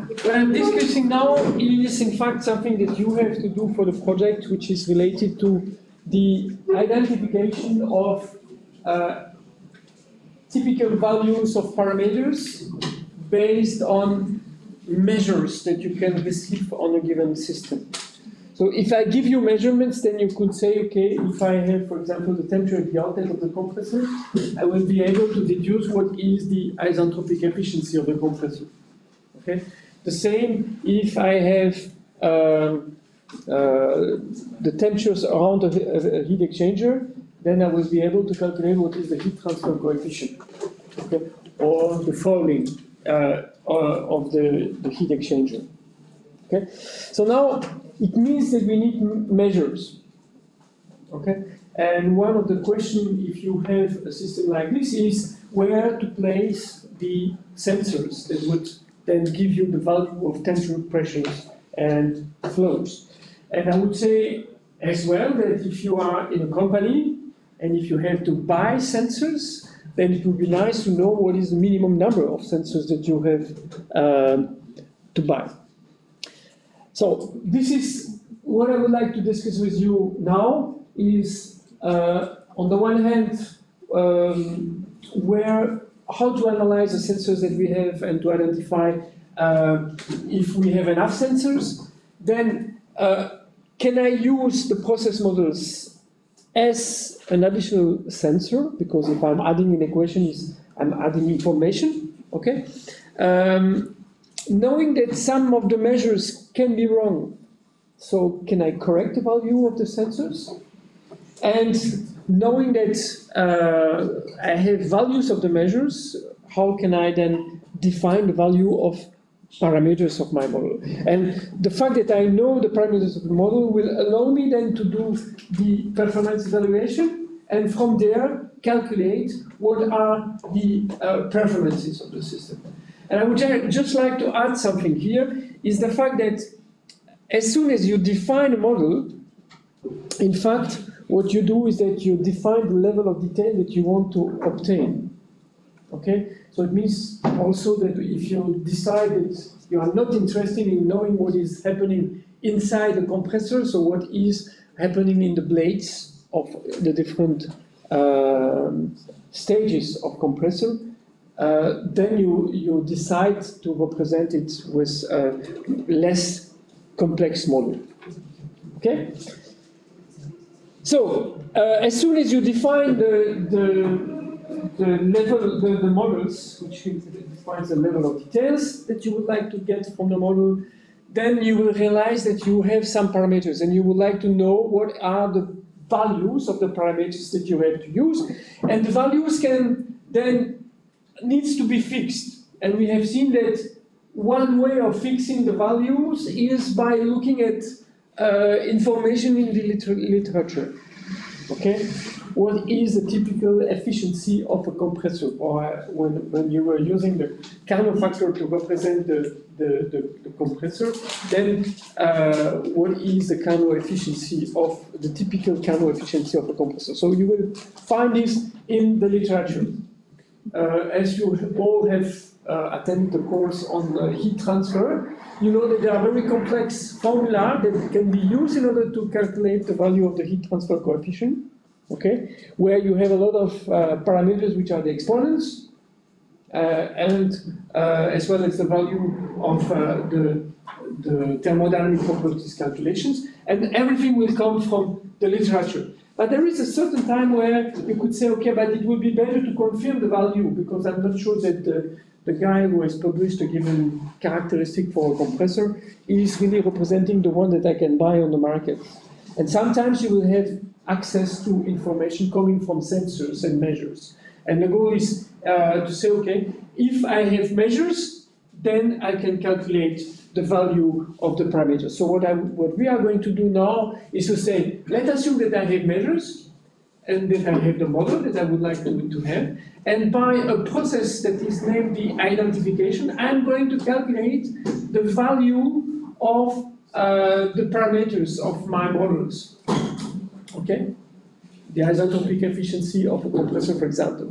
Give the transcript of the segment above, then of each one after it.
what I'm discussing now is in fact something that you have to do for the project, which is related to the identification of typical values of parameters based on measures that you can receive on a given system. So if I give you measurements, then you could say, okay, if I have, for example, the temperature at the outlet of the compressor, I will be able to deduce what is the isentropic efficiency of the compressor. Okay? The same if I have the temperatures around a heat exchanger, then I will be able to calculate what is the heat transfer coefficient, okay? Or the fouling of the heat exchanger. Okay? So now it means that we need measures. Okay? And one of the questions, if you have a system like this, is where to place the sensors that would then give you the value of temperature, pressures, and flows. And I would say as well that if you are in a company and if you have to buy sensors, then it would be nice to know what is the minimum number of sensors that you have to buy. So this is what I would like to discuss with you now is, on the one hand, how to analyze the sensors that we have and to identify if we have enough sensors. Then can I use the process models as an additional sensor? Because if I'm adding an equation, I'm adding information, okay? Knowing that some of the measures can be wrong, so can I correct the value of the sensors? And knowing that I have values of the measures, how can I then define the value of parameters of my model? And the fact that I know the parameters of the model will allow me then to do the performance evaluation, and from there calculate what are the performances of the system. And I would just like to add something here, is the fact that as soon as you define a model, in fact, what you do is that you define the level of detail that you want to obtain. Okay? So it means also that if you decide that you are not interested in knowing what is happening inside the compressor, so what is happening in the blades of the different stages of compressor, then you decide to represent it with a less complex model. Okay? So, as soon as you define the models, which defines the level of details that you would like to get from the model, then you will realize that you have some parameters, and you would like to know what are the values of the parameters that you have to use, and the values needs to be fixed. And we have seen that one way of fixing the values is by looking at information in the literature. Okay, what is the typical efficiency of a compressor? Or when you were using the Carnot factor to represent the compressor, then what is the Carnot efficiency of the typical Carnot efficiency of a compressor? So you will find this in the literature. As you all have attended the course on heat transfer, you know that there are very complex formula that can be used in order to calculate the value of the heat transfer coefficient, okay? Where you have a lot of parameters which are the exponents, and as well as the value of the thermodynamic properties calculations, and everything will come from the literature. But there is a certain time where you could say, okay, but it would be better to confirm the value, because I'm not sure that the guy who has published a given characteristic for a compressor is really representing the one that I can buy on the market. And sometimes you will have access to information coming from sensors and measures. And the goal is to say, okay, if I have measures, then I can calculate the value of the parameters. So what we are going to do now is to say, let's assume that I have measures, and that I have the model that I would like to have, and by a process that is named the identification, I'm going to calculate the value of the parameters of my models. Okay? The isentropic efficiency of a compressor, for example.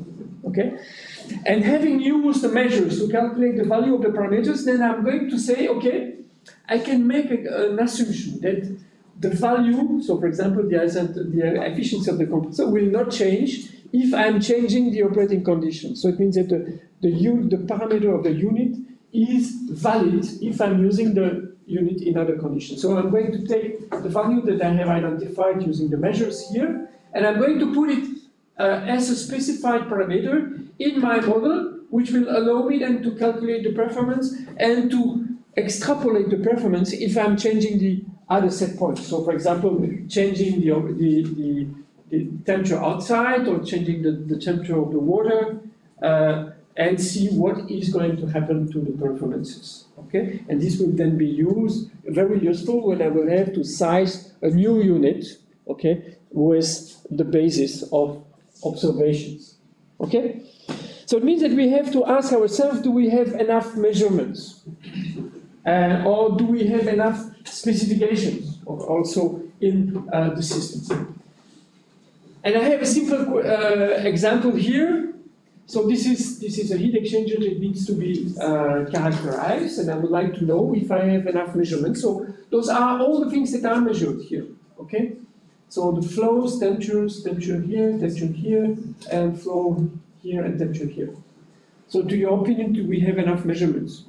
okay? And having used the measures to calculate the value of the parameters, then I'm going to say, okay, I can make an assumption that the value, so for example, the efficiency of the compressor will not change if I'm changing the operating conditions. So it means that the parameter of the unit is valid if I'm using the unit in other conditions. So I'm going to take the value that I have identified using the measures here, and I'm going to put it as a specified parameter in my model, which will allow me then to calculate the performance and to extrapolate the performance if I'm changing the other set points. So for example, changing the temperature outside or changing the temperature of the water, and see what is going to happen to the performances. Okay, and this will then be very useful when I will have to size a new unit, okay, with the basis of observations. Okay, so it means that we have to ask ourselves: do we have enough measurements, or do we have enough specifications also in the system? And I have a simple example here. So this is a heat exchanger that needs to be characterized, and I would like to know if I have enough measurements. So those are all the things that are measured here, okay? So the flows, temperatures, temperature here, and flow here, and temperature here. So to your opinion, do we have enough measurements?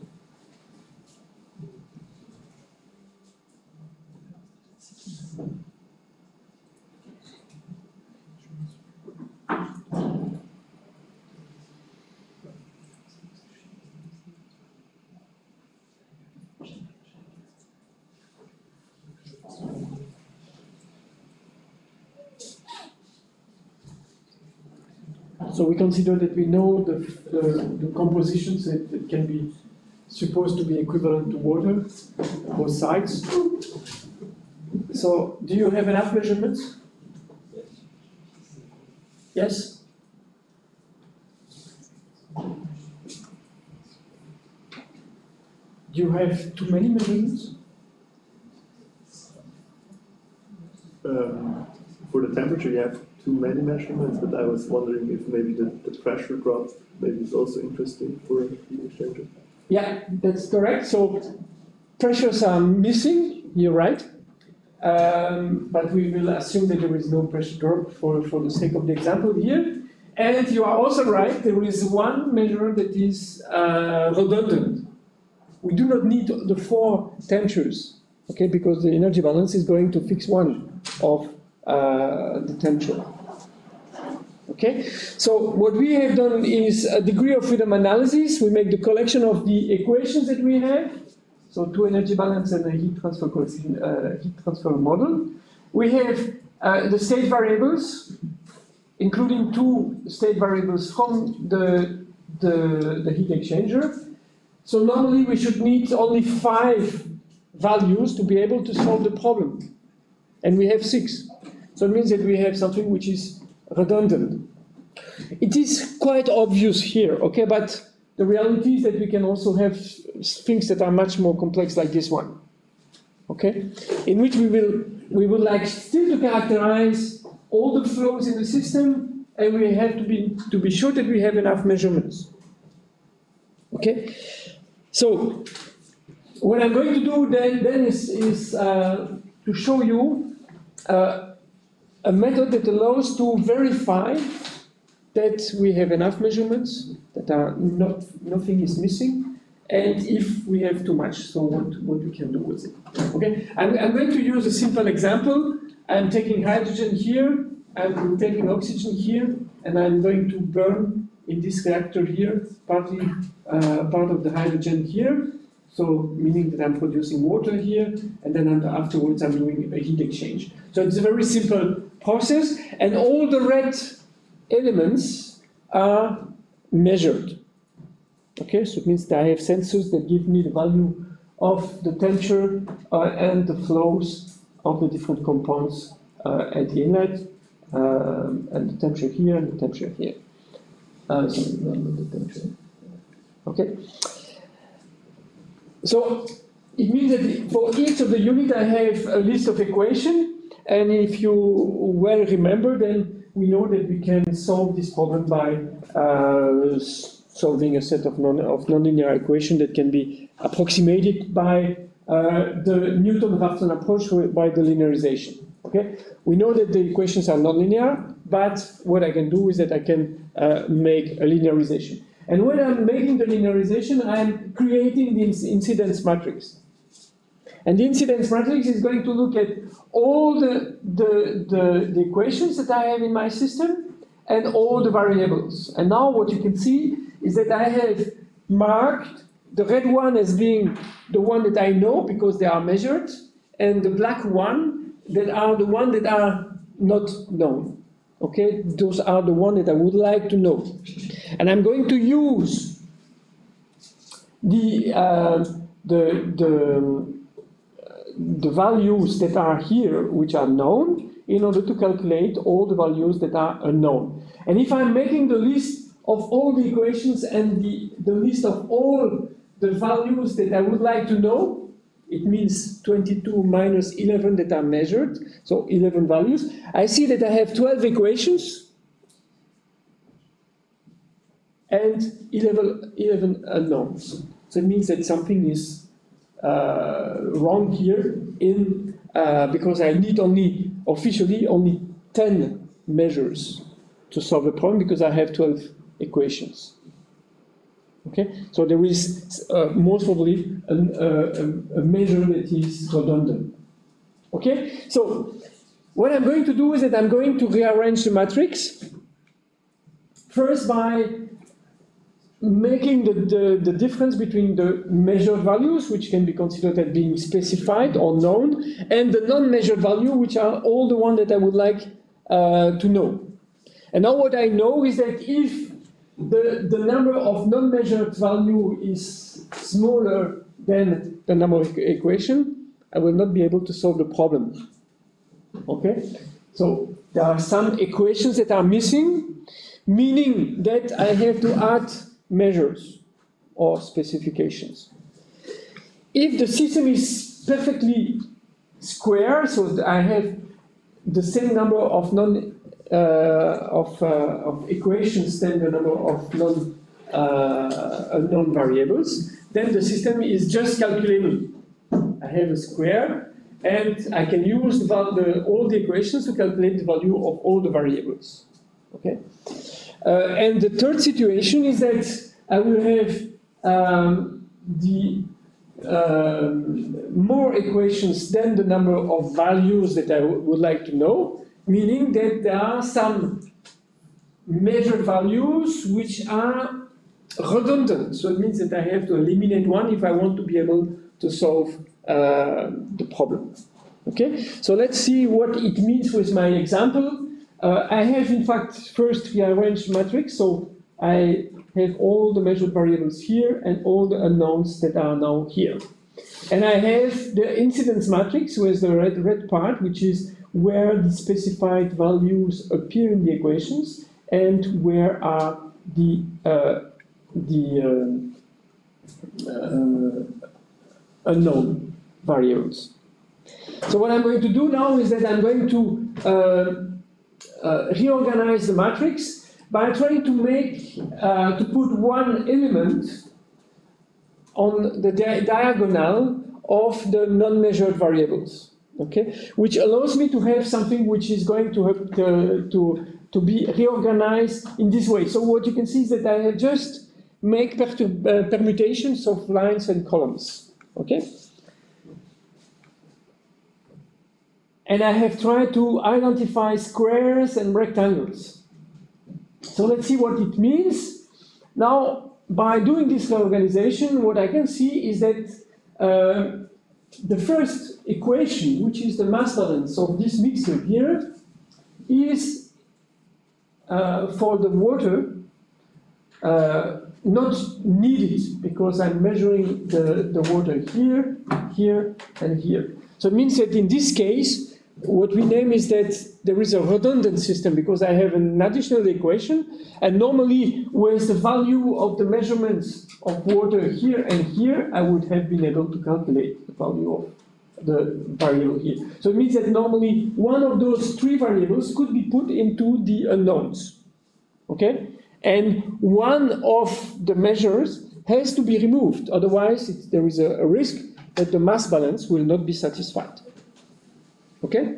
So we consider that we know the compositions that can be supposed to be equivalent to water, both sides. So do you have enough measurements? Yes? Do you have too many measurements? For the temperature, you have too many measurements, but I was wondering if maybe the pressure drop maybe is also interesting for a heat exchanger. Yeah, that's correct. So pressures are missing, you're right. But we will assume that there is no pressure drop for the sake of the example here. And you are also right, there is one measure that is redundant. We do not need the 4 temperatures, okay, because the energy balance is going to fix one of the temperature. Okay, so what we have done is a degree of freedom analysis. We make the collection of the equations that we have, so 2 energy balance and a heat transfer coefficient, heat transfer model. We have the state variables, including 2 state variables from the heat exchanger. So normally we should need only 5 values to be able to solve the problem, and we have 6. So it means that we have something which is redundant. It is quite obvious here, okay, but the reality is that we can also have things that are much more complex like this one, okay, in which we would like still to characterize all the flows in the system, and we have to be sure that we have enough measurements, okay. So what I'm going to do then is to show you a method that allows to verify that we have enough measurements, that are nothing is missing, and if we have too much, so what we can do with it. Okay, I'm going to use a simple example. I'm taking hydrogen here, I'm taking oxygen here, and I'm going to burn in this reactor here, partly part of the hydrogen here, so meaning that I'm producing water here, and then afterwards I'm doing a heat exchange. So it's a very simple process, and all the red elements are measured. Okay, so it means that I have sensors that give me the value of the temperature and the flows of the different compounds at the inlet, and the temperature here and the temperature here. Okay. So it means that for each of the unit I have a list of equations, and if you well remember, then we know that we can solve this problem by solving a set of nonlinear equations that can be approximated by the Newton-Raphson approach by the linearization. Okay, we know that the equations are nonlinear, but what I can do is that I can make a linearization. And when I'm making the linearization, I'm creating the incidence matrix. And the incidence matrix is going to look at all the equations that I have in my system and all the variables. And now what you can see is that I have marked the red one as being the one that I know because they are measured, and the black one that are the one that are not known. Okay, those are the ones that I would like to know. And I'm going to use the values that are here, which are known, in order to calculate all the values that are unknown. And if I'm making the list of all the equations and the list of all the values that I would like to know, it means 22 minus 11 that are measured, so 11 values. I see that I have 12 equations and 11 unknowns. So it means that something is wrong here because I need officially only 10 measures to solve the problem because I have 12 equations. Okay, so there is most probably a measure that is redundant. Okay, so what I'm going to do is that I'm going to rearrange the matrix first by making the difference between the measured values, which can be considered as being specified or known, and the non-measured value, which are all the ones that I would like to know. And now what I know is that if the number of non-measured value is smaller than the number of equation, I will not be able to solve the problem. Okay? So there are some equations that are missing, meaning that I have to add measures or specifications. If the system is perfectly square, so I have the same number of equations than the number of unknown variables, then the system is just calculable. I have a square, and I can use all the equations to calculate the value of all the variables. Okay. And the third situation is that I will have more equations than the number of values that I would like to know, meaning that there are some measured values which are redundant. So it means that I have to eliminate one if I want to be able to solve the problem. Okay, so let's see what it means with my example. I have, in fact, first rearranged matrix, so I have all the measured variables here and all the unknowns that are now here. And I have the incidence matrix with the red part, which is where the specified values appear in the equations and where are the unknown variables. So what I'm going to do now is that I'm going to reorganize the matrix by trying to put one element on the diagonal of the non-measured variables, okay? Which allows me to have something which is going to be reorganized in this way. So what you can see is that I have just make permutations of lines and columns, okay? And I have tried to identify squares and rectangles. So let's see what it means. Now, by doing this reorganization, what I can see is that the first equation, which is the mass balance of this mixture here, is for the water not needed because I'm measuring the water here, here, and here. So it means that in this case, what we name is that there is a redundant system because I have an additional equation, and normally with the value of the measurements of water here and here, I would have been able to calculate the value the variable here. So it means that normally one of those three variables could be put into the unknowns, okay? And one of the measures has to be removed, otherwise there is a risk that the mass balance will not be satisfied, okay?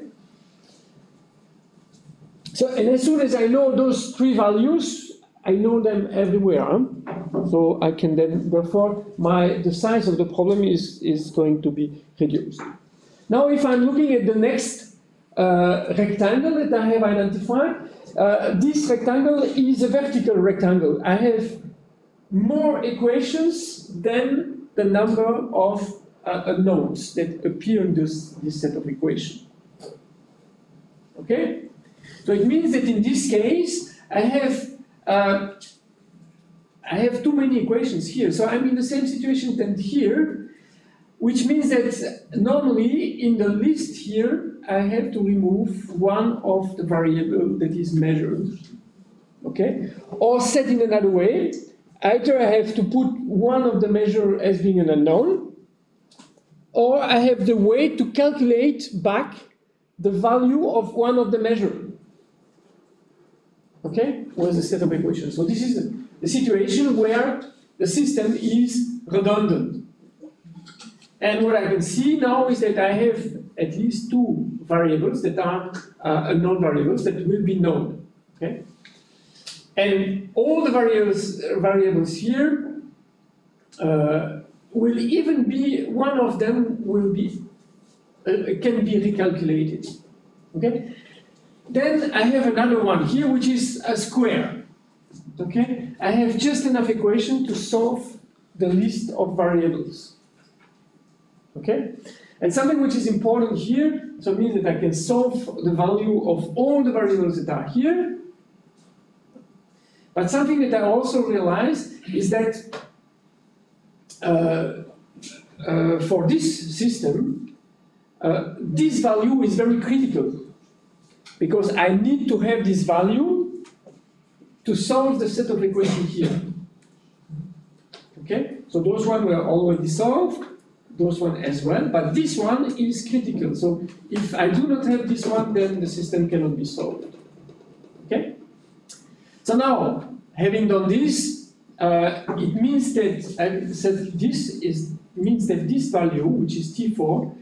So, and as soon as I know those three values, I know them everywhere, so I can then, therefore, the size of the problem is going to be reduced. Now, if I'm looking at the next rectangle that I have identified, this rectangle is a vertical rectangle. I have more equations than the number of unknowns that appear in this set of equations. Okay? So it means that in this case, I have too many equations here. So I'm in the same situation than here, which means that normally in the list here, I have to remove one of the variable that is measured. Okay? Or said in another way, either I have to put one of the measure as being an unknown, or I have the way to calculate back the value of one of the measure. Okay? With a set of equations. So this is the situation where the system is redundant. And what I can see now is that I have at least two variables that are unknown variables that will be known. Okay? And all the variables here will even be, one of them will be, can be recalculated. Okay? Then I have another one here, which is a square. Okay? I have just enough equation to solve the list of variables. Okay? And something which is important here, so it means that I can solve the value of all the variables that are here. But something that I also realized is that for this system, this value is very critical. Because I need to have this value to solve the set of equations here. Okay? So those ones were already solved, those ones as well, but this one is critical. So if I do not have this one, then the system cannot be solved. Okay? So now, having done this, it means that I said this means that this value, which is T4,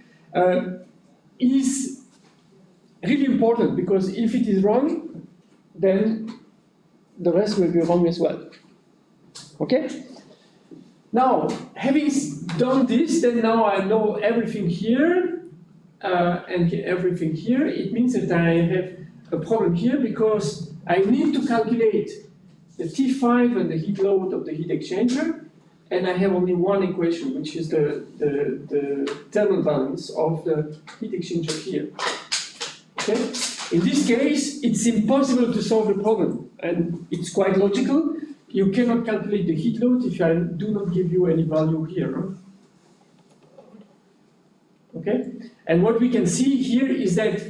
is really important, because if it is wrong, then the rest will be wrong as well. Okay? Now, having done this, then now I know everything here and everything here. It means that I have a problem here because I need to calculate the T5 and the heat load of the heat exchanger, and I have only one equation, which is the thermal balance of the heat exchanger here. Okay? In this case, it's impossible to solve the problem, and it's quite logical. You cannot calculate the heat load if I do not give you any value here. Huh? Okay? And what we can see here is that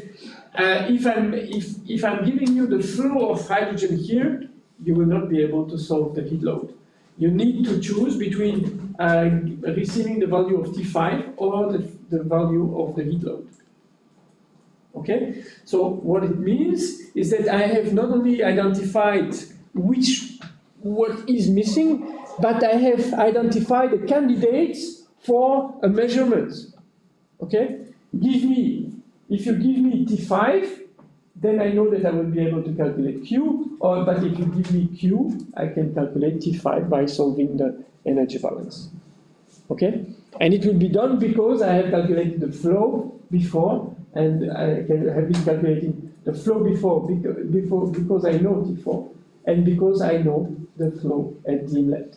if I'm giving you the flow of hydrogen here, you will not be able to solve the heat load. You need to choose between receiving the value of T5 or the value of the heat load. Okay? So what it means is that I have not only identified what is missing, but I have identified the candidates for a measurement. Okay? If you give me T5, then I know that I will be able to calculate Q, but if you give me Q, I can calculate T5 by solving the energy balance. Okay? And it will be done because I have calculated the flow before, and I have been calculating the flow before because I know T4, and because I know the flow at the inlet.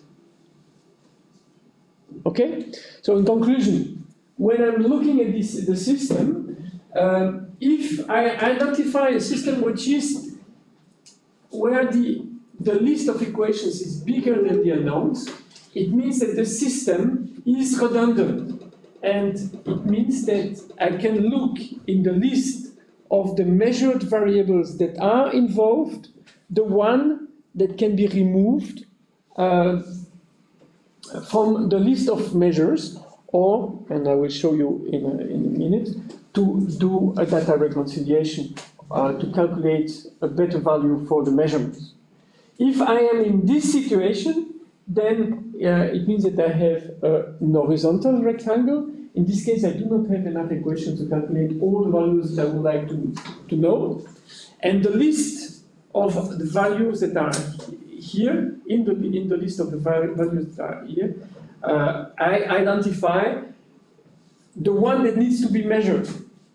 Okay? So in conclusion, when I'm looking at the system, if I identify a system which is where the list of equations is bigger than the unknowns, it means that the system is redundant. And it means that I can look in the list of the measured variables that are involved, the one that can be removed from the list of measures, or, and I will show you in a minute, to do a data reconciliation to calculate a better value for the measurements. If I am in this situation, then it means that I have an horizontal rectangle. In this case, I do not have enough equations to calculate all the values that I would like to know. And the list of the values that are here, in the list of the values that are here, I identify the one that needs to be measured.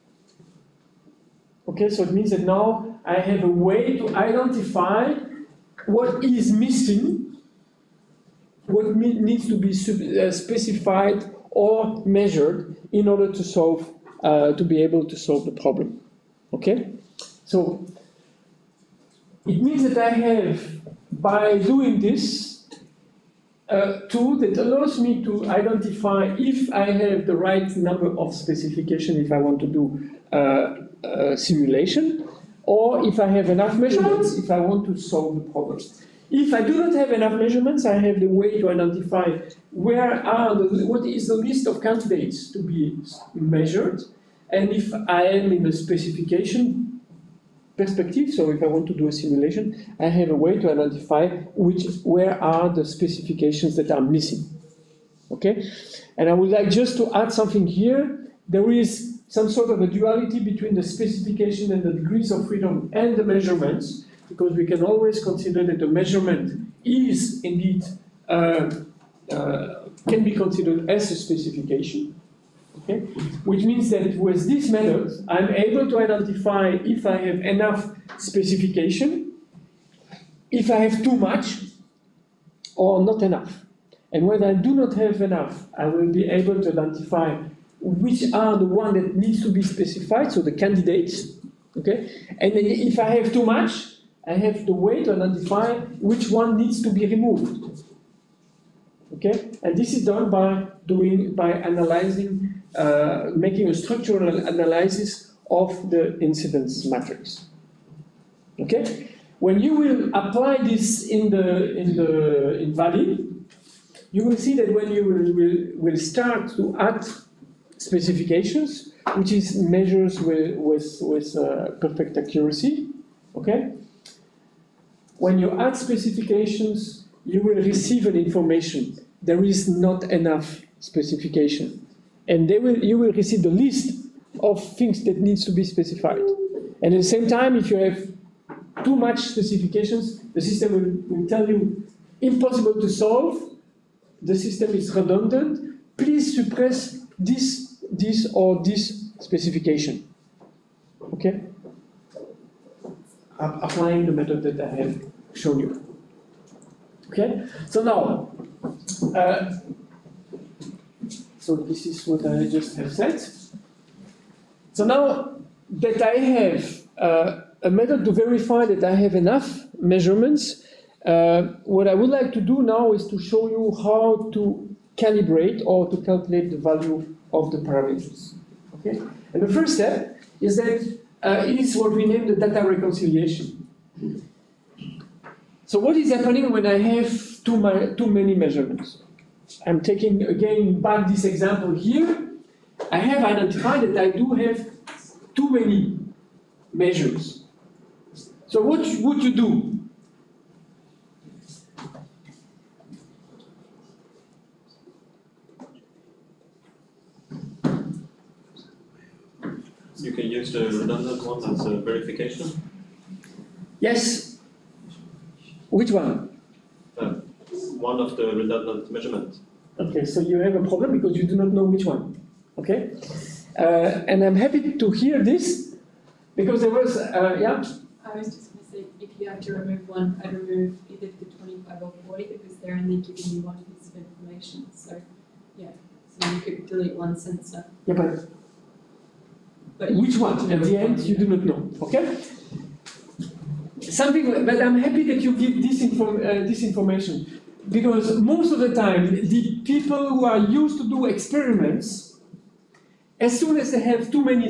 Okay, so it means that now I have a way to identify what is missing, what needs to be specified or measured in order to solve, to be able to solve the problem. Okay, so it means that I have, by doing this, a tool that allows me to identify if I have the right number of specification if I want to do simulation, or if I have enough measurements if I want to solve the problem. If I do not have enough measurements, I have the way to identify what is the list of candidates to be measured, and if I am in a specification perspective, so if I want to do a simulation, I have a way to identify where are the specifications that are missing. Okay? And I would like just to add something here. There is some sort of a duality between the specification and the degrees of freedom and the measurements, because we can always consider that the measurement is indeed, can be considered as a specification. Okay? Which means that with this method, I'm able to identify if I have enough specification, if I have too much, or not enough. And when I do not have enough, I will be able to identify which are the one that needs to be specified, so the candidates. Okay? And if I have too much, I have the way to identify which one needs to be removed. Okay? And this is done by analyzing, making a structural analysis of the incidence matrix. Okay? When you will apply this in Valley, you will see that when you will start to add specifications, which is measures with perfect accuracy. Okay? When you add specifications, you will receive an information. There is not enough specification. And you will receive the list of things that needs to be specified. And at the same time, if you have too much specifications, the system will tell you, impossible to solve, the system is redundant, please suppress this or this specification. Okay? Applying the method that I have shown you. Okay? So now, so this is what I just have said. So now that I have a method to verify that I have enough measurements, what I would like to do now is to show you how to calibrate or to calculate the value of the parameters. Okay? And the first step is that it is what we name the data reconciliation. So what is happening when I have too many measurements? I'm taking again back this example here. I have identified that I do have too many measures. So what would you do? You can use the redundant one as a verification? Yes. Which one? One of the redundant measurements. Okay, so you have a problem because you do not know which one. Okay? And I'm happy to hear this because there was, yeah? I was just going to say, if you have to remove one, I'd remove either the 25 or 40 because they're only giving you one piece of information. So, yeah, so you could delete one sensor. Yeah, but which one? At the end, you do not know. Okay? Something, but I'm happy that you give this information because most of the time, the people who are used to do experiments, as soon as they have too many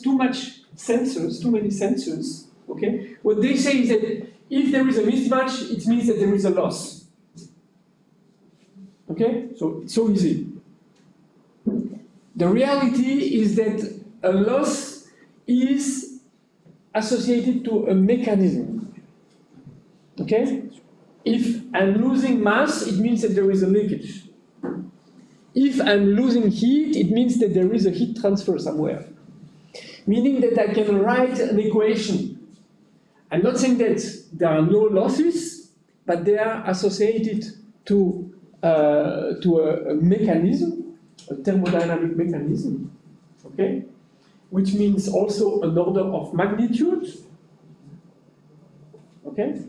sensors, okay, what they say is that if there is a mismatch, it means that there is a loss. Okay, so it's so easy. The reality is that a loss is associated to a mechanism. Okay? If I'm losing mass, it means that there is a leakage. If I'm losing heat, it means that there is a heat transfer somewhere. Meaning that I can write an equation. I'm not saying that there are no losses, but they are associated to a mechanism, a thermodynamic mechanism, okay? Which means also an order of magnitude, okay?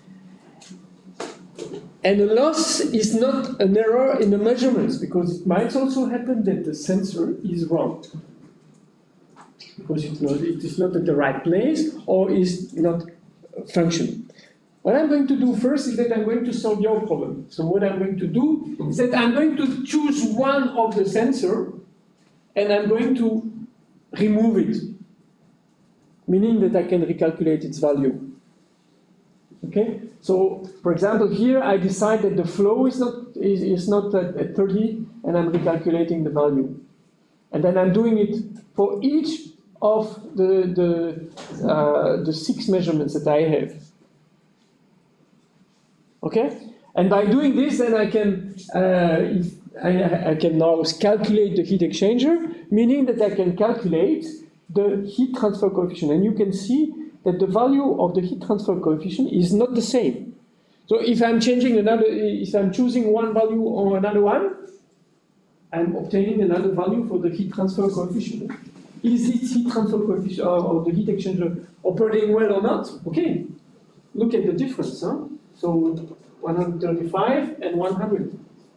And a loss is not an error in the measurements, because it might also happen that the sensor is wrong. Because it is not at the right place or is not functioning. What I'm going to do first is that I'm going to solve your problem. So what I'm going to do is that I'm going to choose one of the sensor and I'm going to remove it, meaning that I can recalculate its value. Okay? So, for example, here I decide that the flow is not at 30 and I'm recalculating the value. And then I'm doing it for each of the 6 measurements that I have. Okay? And by doing this, then I can I can now calculate the heat exchanger, meaning that I can calculate the heat transfer coefficient. And you can see that the value of the heat transfer coefficient is not the same. So if I'm choosing one value or another one, I'm obtaining another value for the heat transfer coefficient. Is it heat transfer coefficient or the heat exchanger operating well or not? Okay, look at the difference. Huh? So 135 and 100.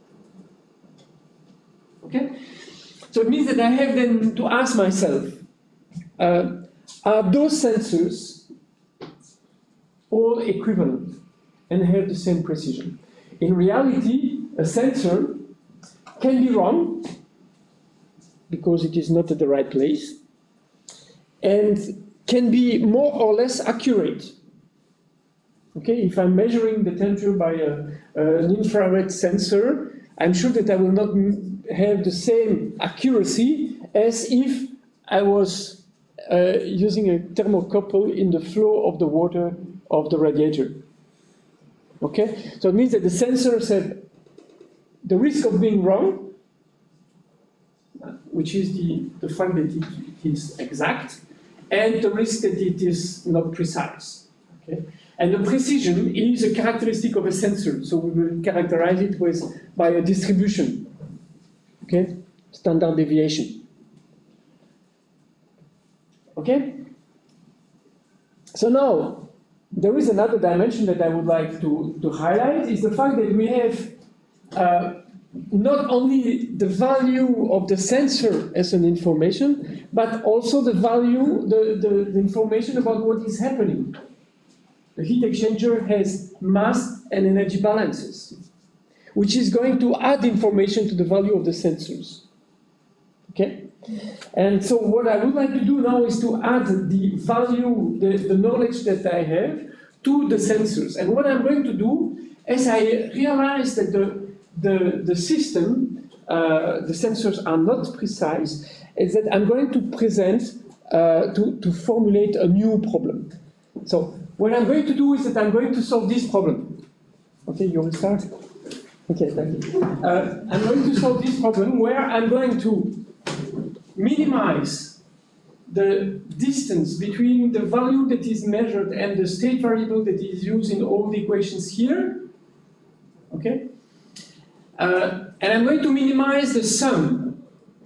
Okay, so it means that I have then to ask myself, are those sensors all equivalent and have the same precision? In reality, a sensor can be wrong because it is not at the right place, and can be more or less accurate. Okay, if I'm measuring the temperature by an infrared sensor, I'm sure that I will not have the same accuracy as if I was using a thermocouple in the flow of the water of the radiator. Okay, so it means that the sensors have the risk of being wrong, which is the fact that it is exact, and the risk that it is not precise. Okay? And the precision is a characteristic of a sensor, so we will characterize it by a distribution, okay? Standard deviation. Okay? So now, there is another dimension that I would like to highlight, is the fact that we have not only the value of the sensor as an information, but also the value, the information about what is happening. The heat exchanger has mass and energy balances, which is going to add information to the value of the sensors. Okay? And so what I would like to do now is to add the value, the knowledge that I have to the sensors. And what I'm going to do, as I realize that the system, the sensors are not precise, is that I'm going to present, to formulate a new problem. So what I'm going to do is that I'm going to solve this problem. Okay, you will start? Okay, thank you. I'm going to solve this problem where I'm going to minimize the distance between the value that is measured and the state variable that is used in all the equations here. Okay? And I'm going to minimize the sum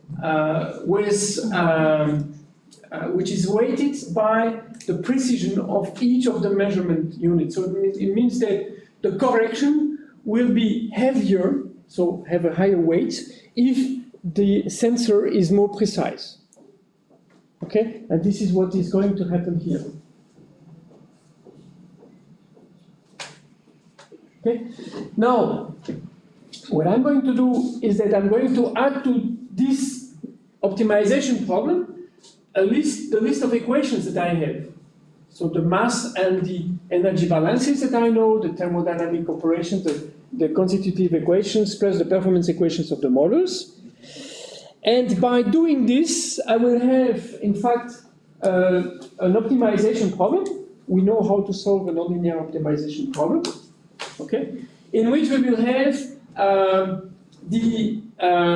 which is weighted by the precision of each of the measurement units. So it means that the correction will be heavier, so have a higher weight, if the sensor is more precise. Okay? And this is what is going to happen here. Okay? Now, what I'm going to do is that I'm going to add to this optimization problem the list of equations that I have. So the mass and the energy balances that I know, the thermodynamic operations, the constitutive equations, plus the performance equations of the models. And by doing this, I will have, in fact, an optimization problem. We know how to solve a nonlinear optimization problem, okay? In which we will have the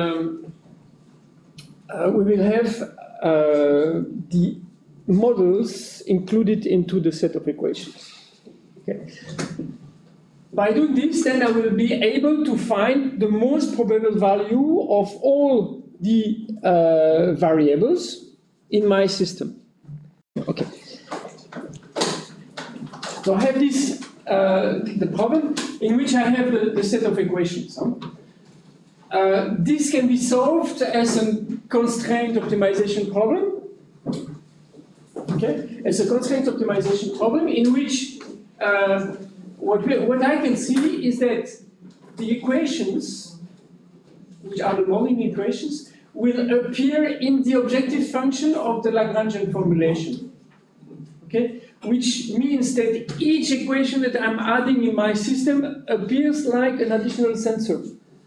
models included into the set of equations. Okay. By doing this, then I will be able to find the most probable value of all the variables in my system. Okay. So I have this the problem in which I have the set of equations. This can be solved as a constraint optimization problem. Okay, it's a constraint optimization problem in which what I can see is that the equations, which are the nonlinear equations, will appear in the objective function of the Lagrangian formulation. Okay, which means that each equation that I'm adding in my system appears like an additional sensor.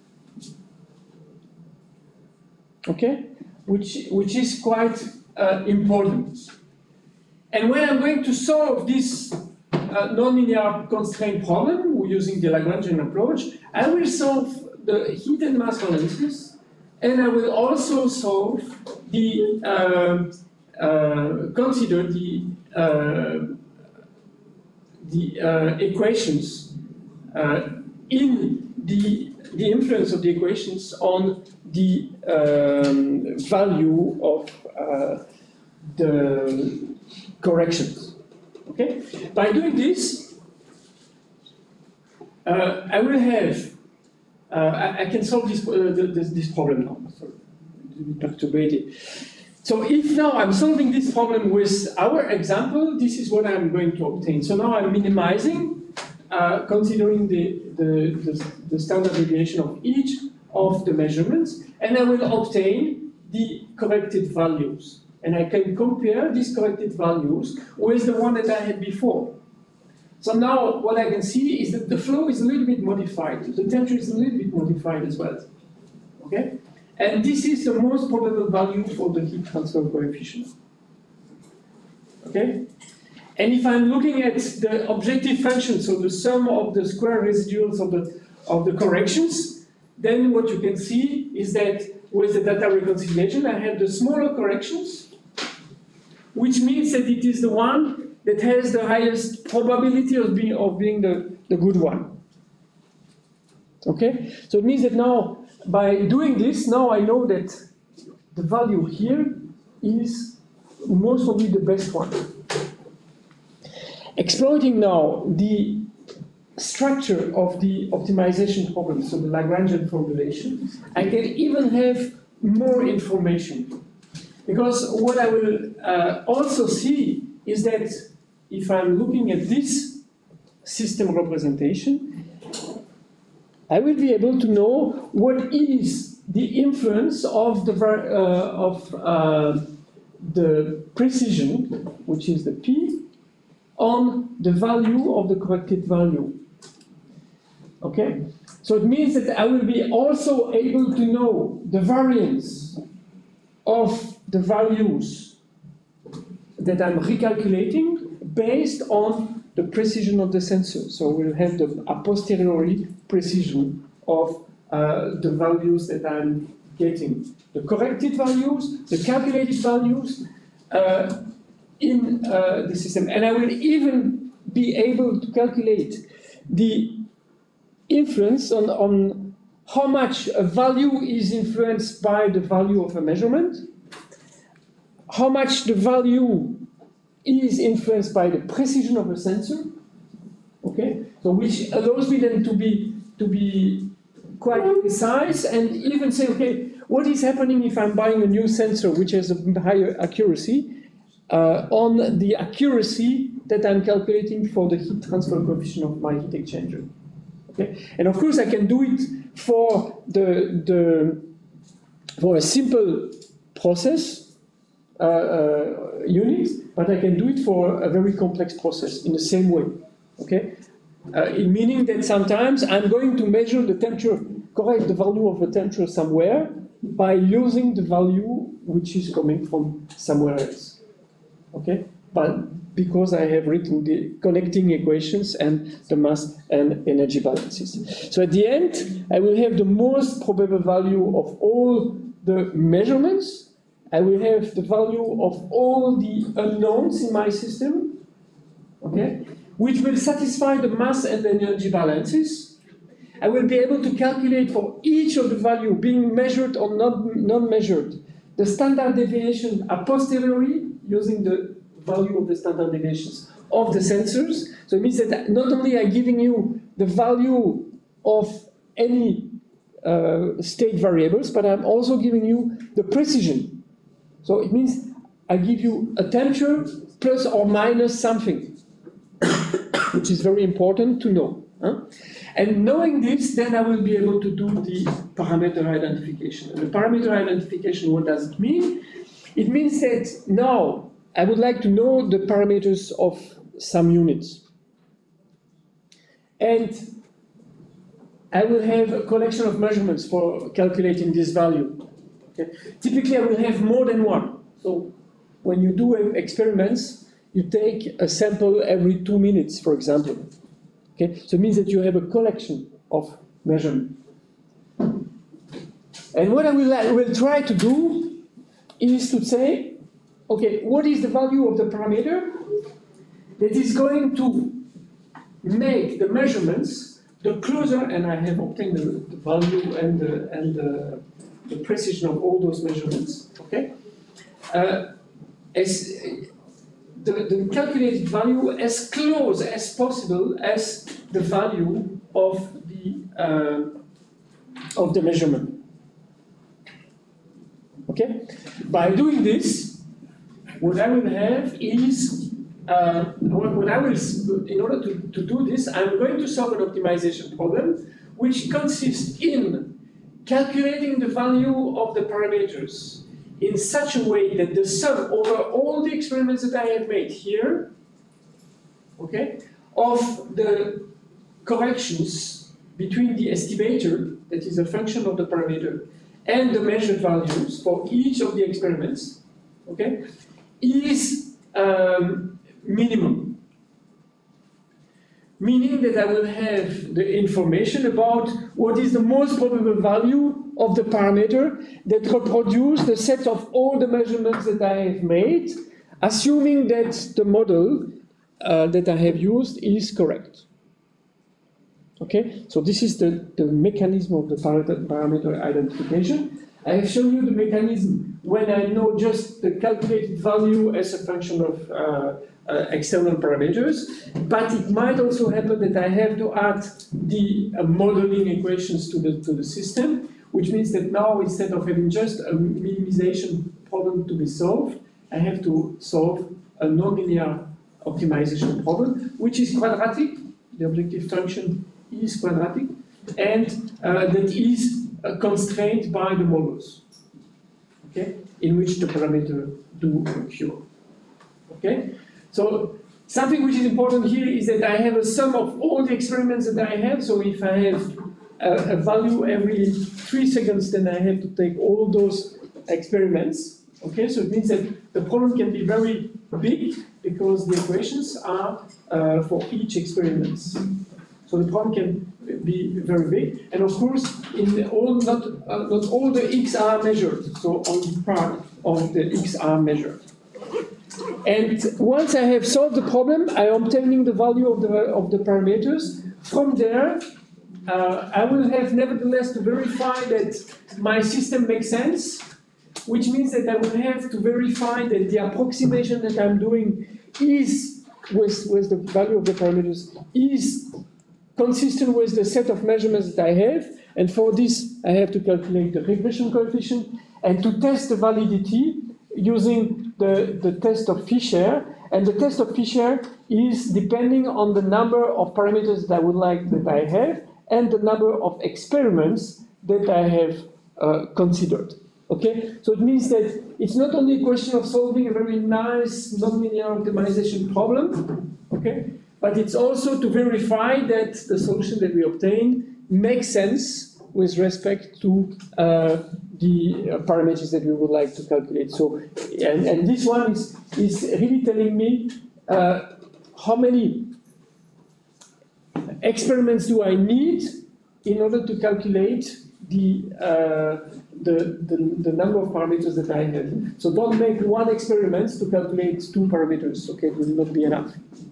Okay, which is quite important. And when I'm going to solve this nonlinear constraint problem using the Lagrangian approach, I will solve the heat and mass balances, and I will also solve the consider the equations in the influence of the equations on the value of the corrections. Okay. By doing this, I will have. I can solve this this problem now. Sorry, perturbated. So if now I'm solving this problem with our example, this is what I'm going to obtain. So now I'm minimizing, considering the standard deviation of each of the measurements, and I will obtain the corrected values. And I can compare these corrected values with the one that I had before. So now what I can see is that the flow is a little bit modified. The temperature is a little bit modified as well. Okay? And this is the most probable value for the heat transfer coefficient. Okay? And if I'm looking at the objective function, so the sum of the square residuals of the corrections, then what you can see is that with the data reconciliation, I have the smaller corrections, which means that it is the one that has the highest probability of being the good one. Okay? So it means that now, by doing this, now I know that the value here is most probably the best one. Exploiting now the structure of the optimization problem, so the Lagrangian formulation, I can even have more information. Because what I will also see is that if I'm looking at this system representation, I will be able to know what is the influence of the precision, which is the P, on the value of the corrected value. Okay? So it means that I will be also able to know the variance of the values that I'm recalculating based on the precision of the sensor. So we'll have the a posteriori precision of the values that I'm getting. The corrected values, the calculated values in the system. And I will even be able to calculate the influence on how much a value is influenced by the value of a measurement, how much the value is influenced by the precision of a sensor, okay? So which allows me then to be quite precise and even say, okay, what is happening if I'm buying a new sensor which has a higher accuracy on the accuracy that I'm calculating for the heat transfer coefficient of my heat exchanger. Okay? And of course I can do it for for a simple process unit, but I can do it for a very complex process in the same way. Okay? Meaning that sometimes I'm going to measure the temperature, correct the value of the temperature somewhere, by losing the value which is coming from somewhere else. Okay? But because I have written the connecting equations and the mass and energy balances. So at the end, I will have the most probable value of all the measurements. I will have the value of all the unknowns in my system, okay, which will satisfy the mass and the energy balances. I will be able to calculate for each of the value being measured or not measured, the standard deviation a posteriori using the value of the standard deviations of the sensors. So it means that not only I'm giving you the value of any state variables, but I'm also giving you the precision. So it means I give you a temperature plus or minus something, which is very important to know. Huh? And knowing this, then I will be able to do the parameter identification. And the parameter identification, what does it mean? It means that now I would like to know the parameters of some units. And I will have a collection of measurements for calculating this value. Okay? Typically, I will have more than one. So when you do experiments, you take a sample every 2 minutes, for example. Okay? So it means that you have a collection of measurements. And what I will try to do is to say, okay, what is the value of the parameter that is going to make the measurements the closer, and I have obtained the value and the precision of all those measurements, okay? As the calculated value as close as possible as the value of the measurement. Okay? By doing this, what I will have is, what I will, in order to do this, I'm going to solve an optimization problem, which consists in calculating the value of the parameters in such a way that the sum over all the experiments that I have made here, okay, of the corrections between the estimator, that is a function of the parameter, and the measured values for each of the experiments, okay, is minimum. Meaning that I will have the information about what is the most probable value of the parameter that reproduce the set of all the measurements that I have made, assuming that the model that I have used is correct. Okay, so this is the mechanism of the parameter identification. I have shown you the mechanism when I know just the calculated value as a function of external parameters, but it might also happen that I have to add the modeling equations to the system, which means that now instead of having just a minimization problem to be solved, I have to solve a nonlinear optimization problem, which is quadratic. The objective function is quadratic, and that is constrained by the models, okay, in which the parameter do occur. Okay, so something which is important here is that I have a sum of all the experiments that I have. So if I have a value every 3 seconds, then I have to take all those experiments. Okay, so it means that the problem can be very big because the equations are for each experiment. So the problem can be very big, and of course, not all the x are measured. So only part of the x are measured. And once I have solved the problem, I am obtaining the value of the parameters. From there, I will have nevertheless to verify that my system makes sense, which means that I will have to verify that the approximation that I'm doing is with the value of the parameters is consistent with the set of measurements that I have, and for this I have to calculate the regression coefficient and to test the validity using the test of Fisher, and the test of Fisher is depending on the number of parameters that I would like that I have and the number of experiments that I have considered. Okay, so it means that it's not only a question of solving a very nice nonlinear optimization problem, okay, but it's also to verify that the solution that we obtain makes sense with respect to the parameters that we would like to calculate. So, and this one is really telling me how many experiments do I need in order to calculate the number of parameters that I have. So don't make one experiment to calculate 2 parameters, okay? It will not be enough.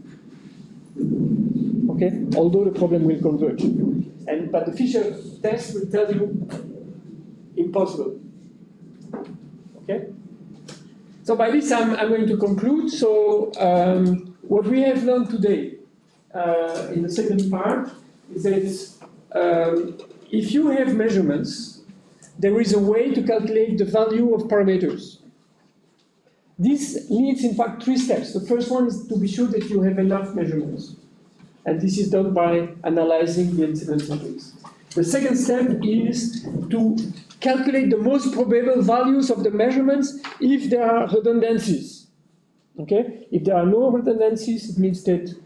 Okay, although the problem will converge. But the Fisher test will tell you impossible. Okay? So by this I'm going to conclude. So what we have learned today in the second part is that if you have measurements, there is a way to calculate the value of parameters. This needs, in fact, 3 steps. The first one is to be sure that you have enough measurements. And this is done by analyzing the incidence matrix. The second step is to calculate the most probable values of the measurements if there are redundancies. Okay? If there are no redundancies, it means that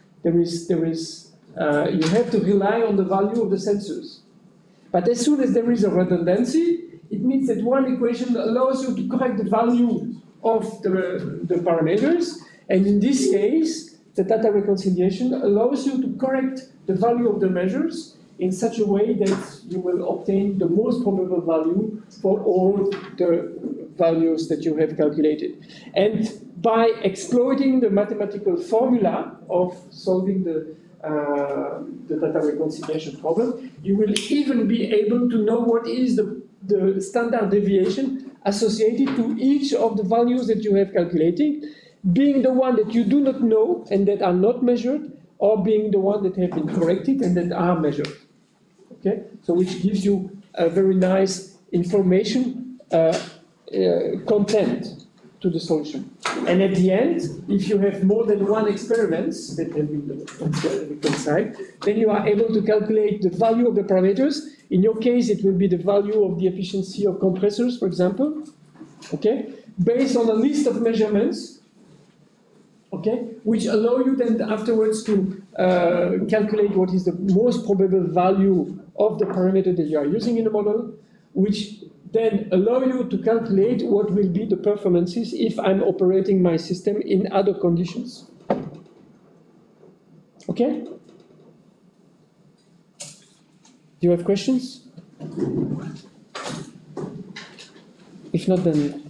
you have to rely on the value of the sensors. But as soon as there is a redundancy, it means that one equation allows you to correct the value of the parameters, and in this case, the data reconciliation allows you to correct the value of the measures in such a way that you will obtain the most probable value for all the values that you have calculated. And by exploiting the mathematical formula of solving the data reconciliation problem, you will even be able to know what is the standard deviation associated to each of the values that you have calculated, being the one that you do not know and that are not measured, or being the one that have been corrected and that are measured. Okay, so which gives you a very nice information content to the solution. And at the end, if you have more than one experiment that have been reconciled, then you are able to calculate the value of the parameters. In your case, it will be the value of the efficiency of compressors, for example, okay, based on a list of measurements, okay, which allow you then afterwards to calculate what is the most probable value of the parameter that you are using in the model, which then allow you to calculate what will be the performances if I'm operating my system in other conditions. Okay? Do you have questions? If not, then